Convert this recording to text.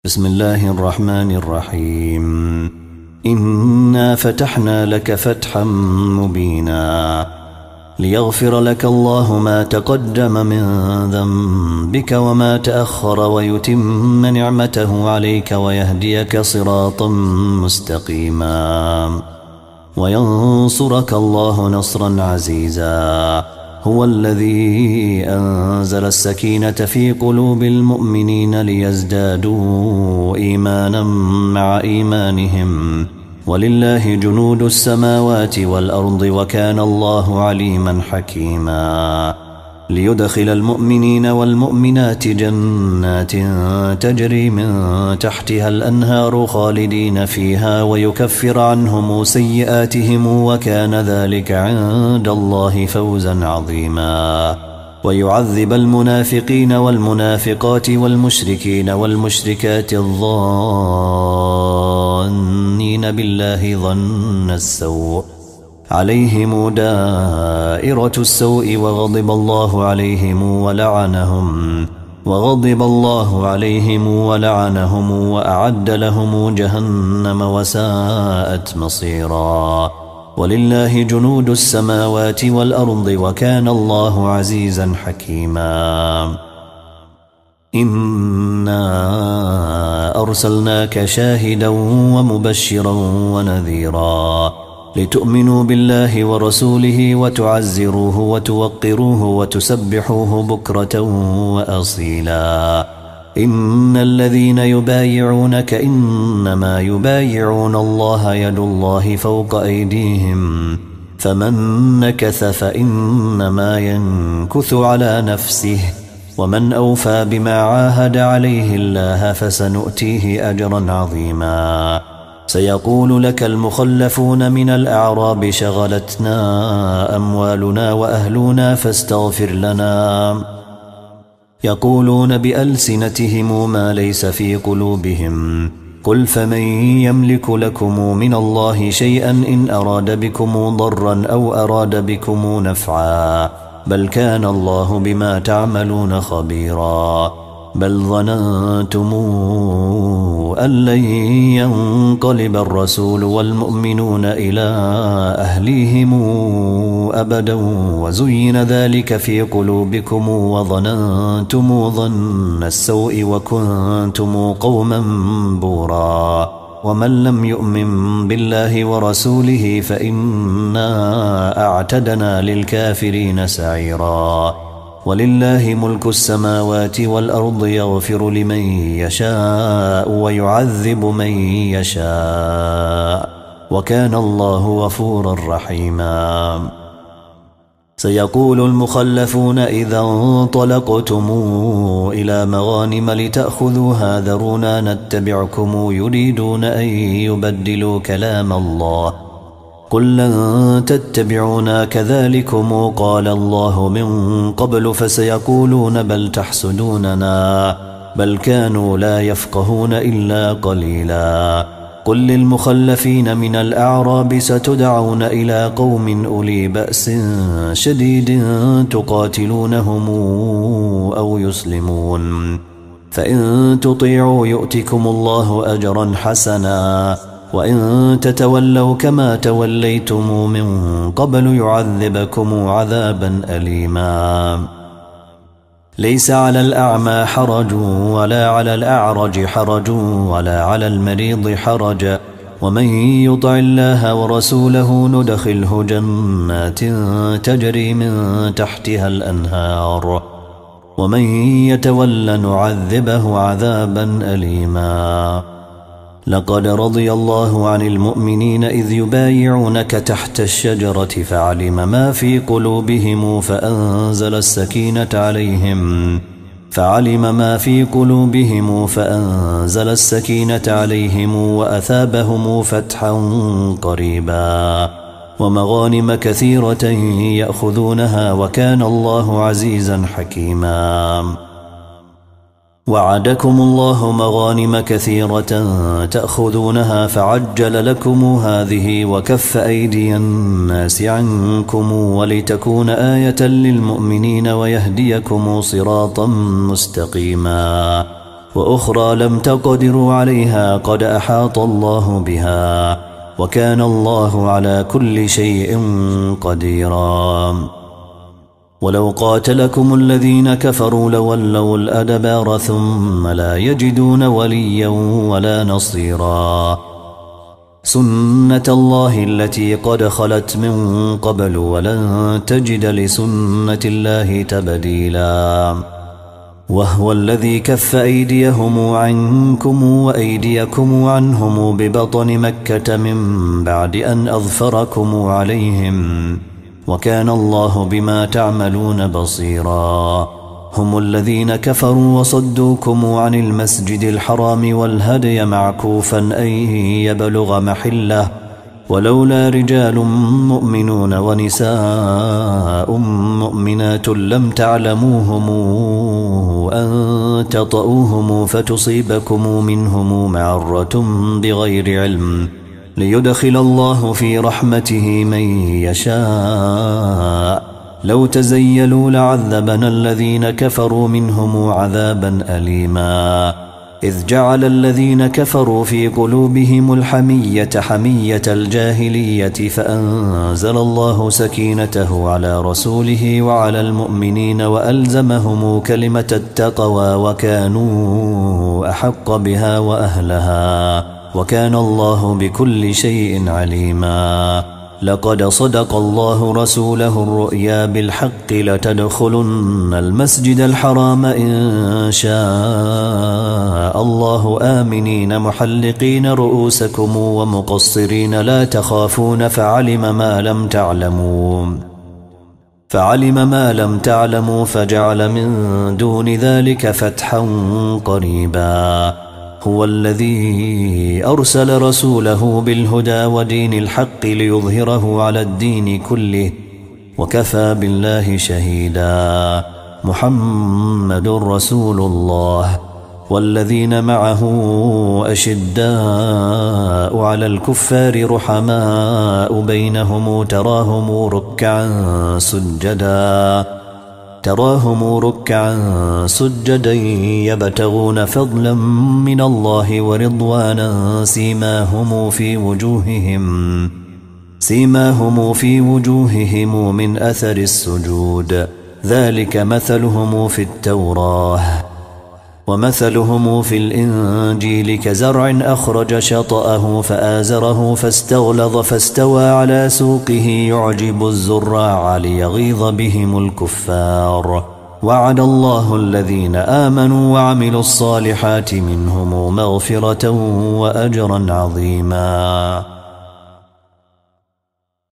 بسم الله الرحمن الرحيم. إنا فتحنا لك فتحا مبينا ليغفر لك الله ما تقدم من ذنبك وما تأخر ويتم نعمته عليك ويهديك صراطا مستقيما وينصرك الله نصرا عزيزا. هو الذي أنزل السكينة في قلوب المؤمنين ليزدادوا إيمانا مع إيمانهم ولله جنود السماوات والأرض وكان الله عليما حكيما. ليدخل المؤمنين والمؤمنات جنات تجري من تحتها الأنهار خالدين فيها ويكفر عنهم سيئاتهم وكان ذلك عند الله فوزا عظيما. ويعذب المنافقين والمنافقات والمشركين والمشركات الظانين بالله ظن السوء عليهم دائرة السوء وغضب الله عليهم ولعنهم وأعد لهم جهنم وساءت مصيرا. ولله جنود السماوات والأرض وكان الله عزيزا حكيما. إنا أرسلناك شاهدا ومبشرا ونذيرا لتؤمنوا بالله ورسوله وتعزروه وتوقروه وتسبحوه بكرة وأصيلا. إن الذين يبايعونك إنما يبايعون الله يد الله فوق أيديهم فمن نكث فإنما ينكث على نفسه ومن أوفى بما عاهد عليه الله فسنؤتيه أجرا عظيما. سيقول لك المخلفون من الأعراب شغلتنا أموالنا وأهلنا فاستغفر لنا يقولون بألسنتهم ما ليس في قلوبهم قل فمن يملك لكم من الله شيئا إن أراد بكم ضرا أو أراد بكم نفعا بل كان الله بما تعملون خبيرا. بل ظننتم أن لن ينقلب الرسول والمؤمنون إلى أهليهم أبدا وزين ذلك في قلوبكم وظننتم ظن السوء وكنتم قوما بورا. ومن لم يؤمن بالله ورسوله فإنا أعتدنا للكافرين سعيرا. ولله ملك السماوات والأرض يغفر لمن يشاء ويعذب من يشاء وكان الله غفورا رحيما. سيقول المخلفون إذا انطلقتم إلى مغانم لتأخذوها ذرونا نتبعكم يريدون أن يبدلوا كلام الله قل لن تتبعونا كذلكم قال الله من قبل فسيقولون بل تحسدوننا بل كانوا لا يفقهون إلا قليلا. قل للمخلفين من الأعراب ستدعون إلى قوم أولي بأس شديد تقاتلونهم أو يسلمون فإن تطيعوا يؤتكم الله أجرا حسنا وإن تتولوا كما توليتم من قبل يعذبكم عذابا أليما. ليس على الأعمى حرج ولا على الأعرج حرج ولا على المريض حرج ومن يطع الله ورسوله ندخله جنات تجري من تحتها الأنهار ومن يتول نعذبه عذابا أليما. لقد رضي الله عن المؤمنين إذ يبايعونك تحت الشجرة فعلم ما في قلوبهم فأنزل السكينة عليهم وأثابهم فتحا قريبا ومغانم كثيرة يأخذونها وكان الله عزيزا حكيما. وعدكم الله مغانم كثيرة تأخذونها فعجل لكم هذه وكف أيدي الناس عنكم ولتكون آية للمؤمنين ويهديكم صراطا مستقيما. وأخرى لم تقدروا عليها قد أحاط الله بها وكان الله على كل شيء قديرا. ولو قاتلكم الذين كفروا لولوا الأدبار ثم لا يجدون وليا ولا نصيرا. سنة الله التي قد خلت من قبل ولن تجد لسنة الله تبديلا. وهو الذي كف أيديهم عنكم وأيديكم عنهم ببطن مكة من بعد أن أظفركم عليهم وكان الله بما تعملون بصيرا. هم الذين كفروا وصدوكم عن المسجد الحرام والهدي معكوفا أن يبلغ محله ولولا رجال مؤمنون ونساء مؤمنات لم تعلموهم أن تطؤوهم فتصيبكم منهم معرة بغير علم ليدخل الله في رحمته من يشاء. لو تزيلوا لعذبنا الذين كفروا منهم عذابا أليما. إذ جعل الذين كفروا في قلوبهم الحمية حمية الجاهلية فأنزل الله سكينته على رسوله وعلى المؤمنين وألزمهم كلمة التقوى وكانوا أحق بها وأهلها وكان الله بكل شيء عليما. لقد صدق الله رسوله الرؤيا بالحق لتدخلن المسجد الحرام إن شاء الله آمنين محلقين رؤوسكم ومقصرين لا تخافون فعلم ما لم تعلموا فجعل من دون ذلك فتحا قريبا. هو الذي أرسل رسوله بالهدى ودين الحق ليظهره على الدين كله وكفى بالله شهيدا. محمد رسول الله والذين معه أشداء على الكفار رحماء بينهم تراهم ركعا سجدا يبتغون فضلا من الله ورضوانا سيماهم في وجوههم من أثر السجود ذلك مثلهم في التوراة ومثلهم في الإنجيل كزرع أخرج شطأه فآزره فاستغلظ فاستوى على سوقه يعجب الزراع ليغيظ بهم الكفار. وعد الله الذين آمنوا وعملوا الصالحات منهم مغفرة وأجرا عظيما.